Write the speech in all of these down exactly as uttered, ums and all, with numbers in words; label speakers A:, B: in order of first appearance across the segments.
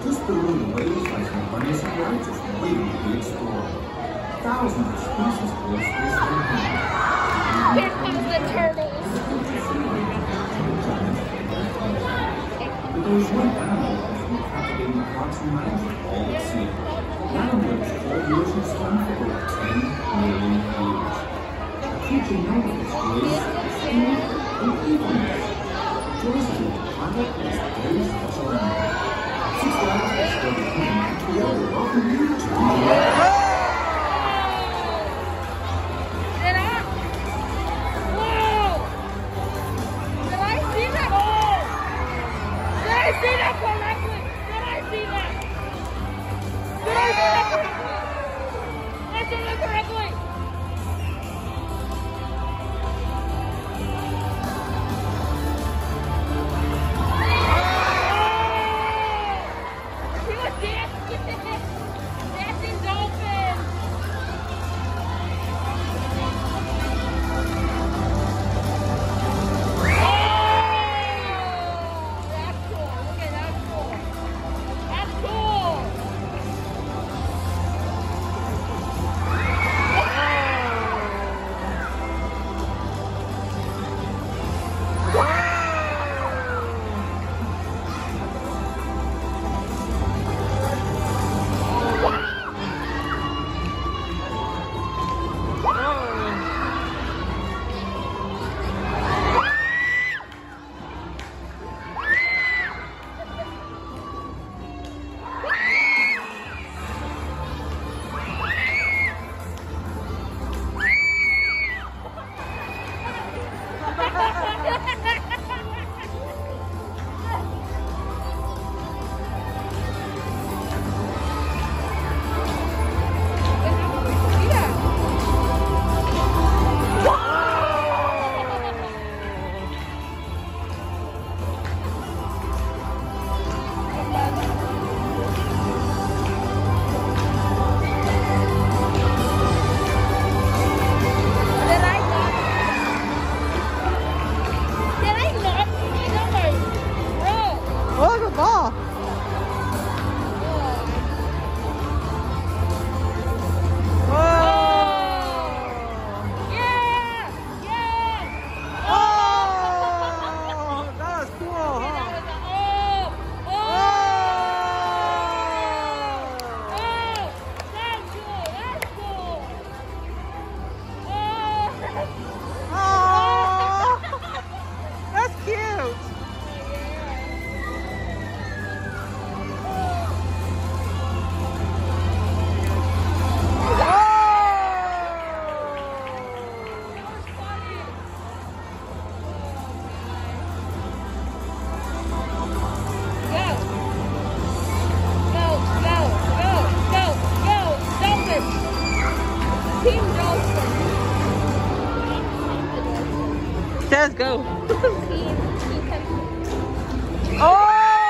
A: Just below the waves lies an amazing world just waiting to be explored. Thousands of species grace this land.
B: Here comes the turtles.
A: But there is one animal that has been captivating parks and lands of all at sea. An animal that has called the ocean sun for over ten million years. A creature known for its grace, speed, and evilness. Joyce to the planet is a very special animal. Six guys have started coming together. Welcome you to the
C: Let's go. Oh!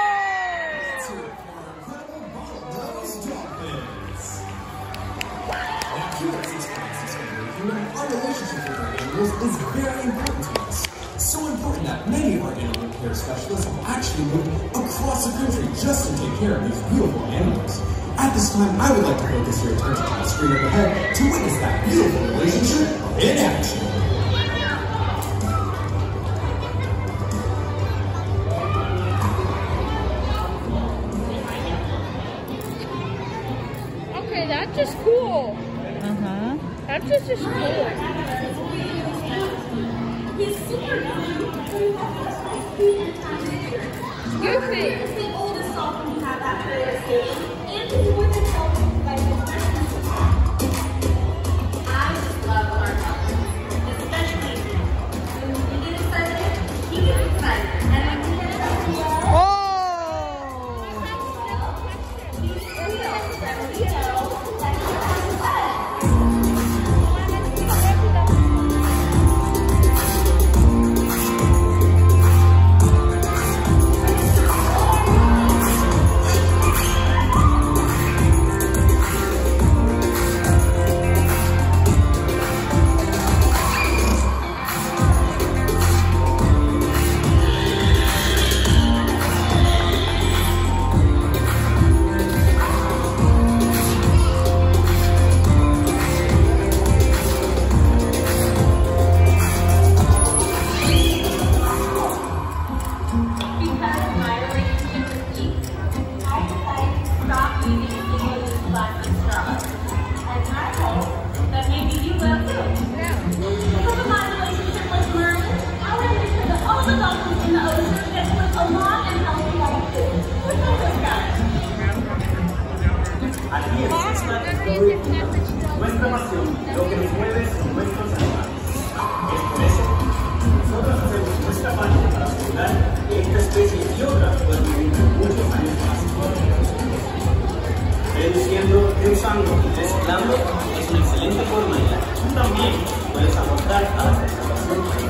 D: Our relationship with our animals is very important to us. So important that many of our animal care specialists will actually move across the country just to take care of these beautiful animals. At this time, I would like to focus your attention on the screen up ahead to witness that beautiful relationship in action.
B: Okay, that's just cool.
C: Uh-huh.
B: That's just, just cool.
E: He's super
B: Goofy.
E: It's the oldest song we have after the station, and he's with his own by his friends. I just love our government, especially when we get excited, he gets excited, and when we get excited,
C: Oh!
E: he's real, that we know that he has a bed.
F: disfrutarlo es una excelente forma en la que tú también puedes aportar a la conservación.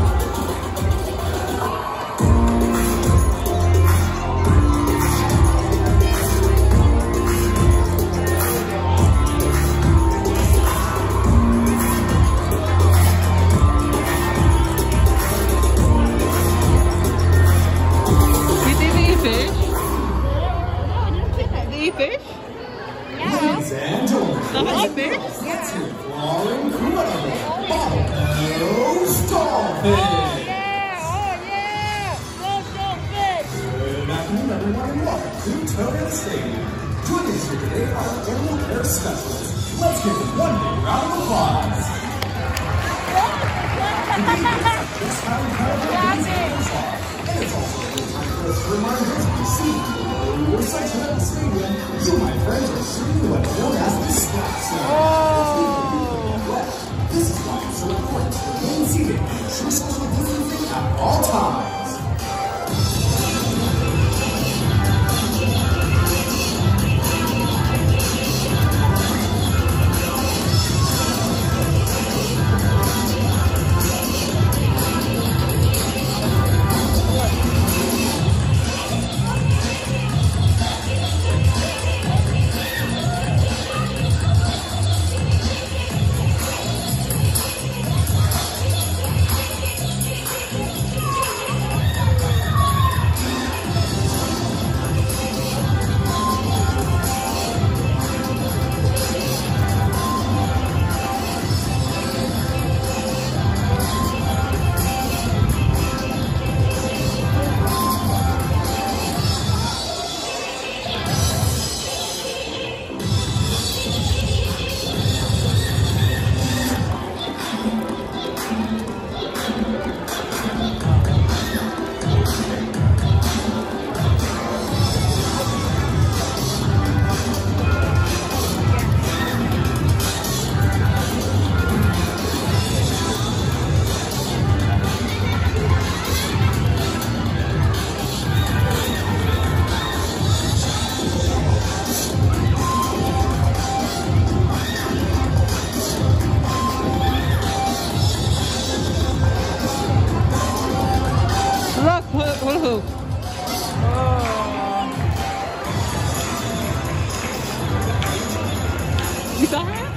D: Ladies and gentlemen, let's hear for our incredible bottlenose dolphin. Good afternoon, everyone, and welcome to Toad Stadium. Joining us here today are our animal care specialists. Let's give them one big round of applause. Just how incredible these animals are. And it's also a good time for us to remind those of you see we're section at the stadium. You, my friends, are shooting what is known as the splash zone. Oh. This is why it's so important to remain seated and ensure social distancing at all times.
C: You saw her?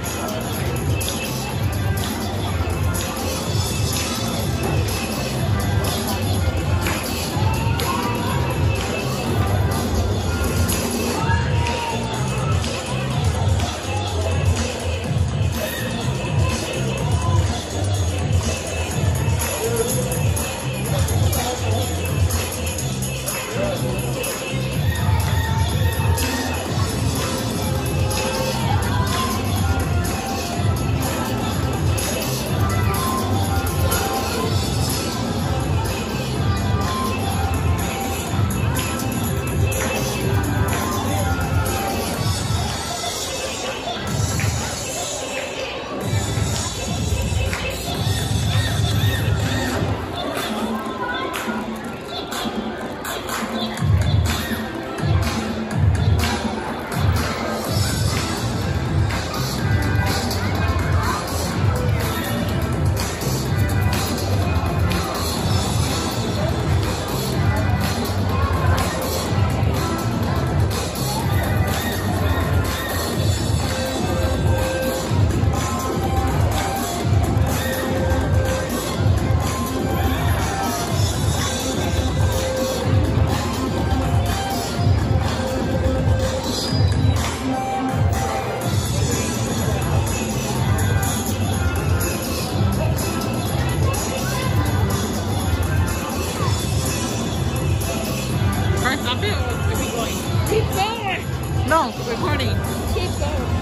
C: Stop it or keep going?
B: Keep going.
C: No, recording.
B: Keep going.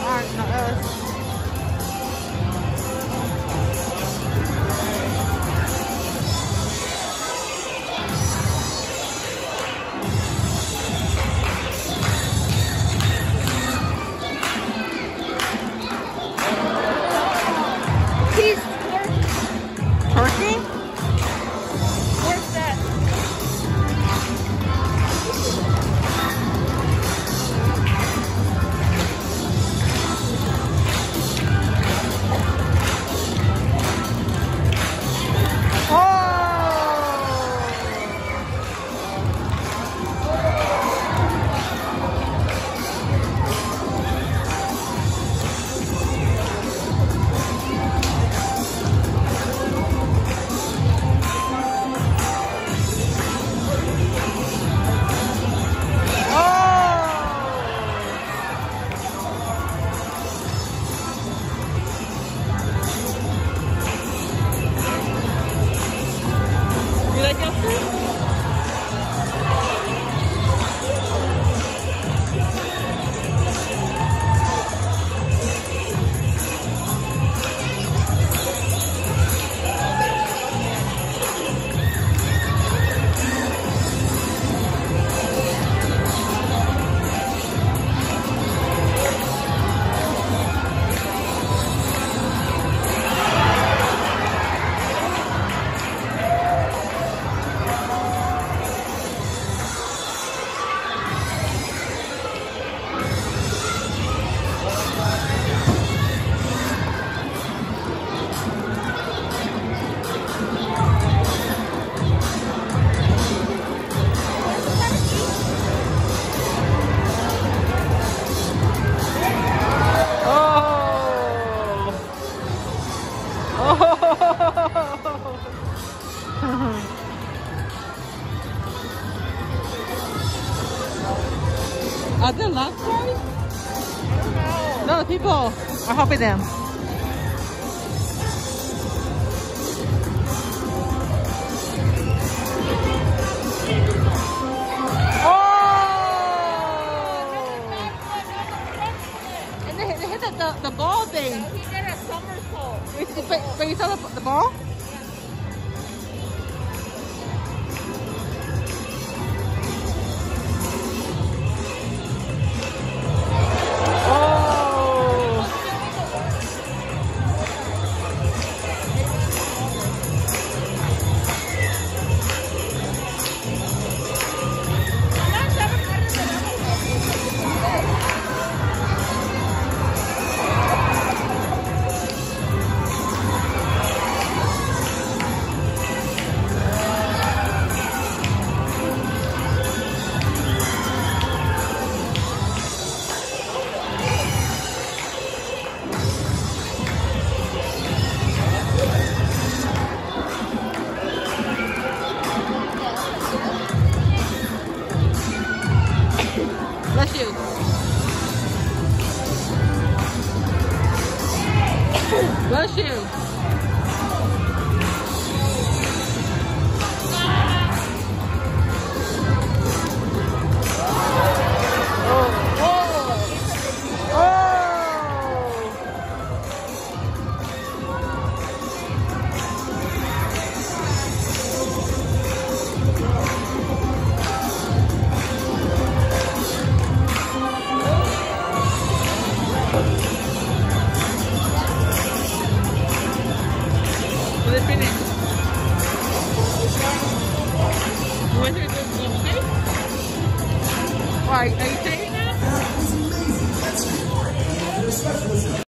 C: Alright, not us.
B: He's
C: Turkey?
B: where's that?
C: You like your food? Are there lots of guys? No, the people are helping them. Oh! And they, they hit the, the, the ball thing.
B: He did a somersault.
C: But, but you saw the, the ball? Bless you. Bless you. They finished. What are you doing? Why? Are you taking that?
D: That was amazing. That's great. And especially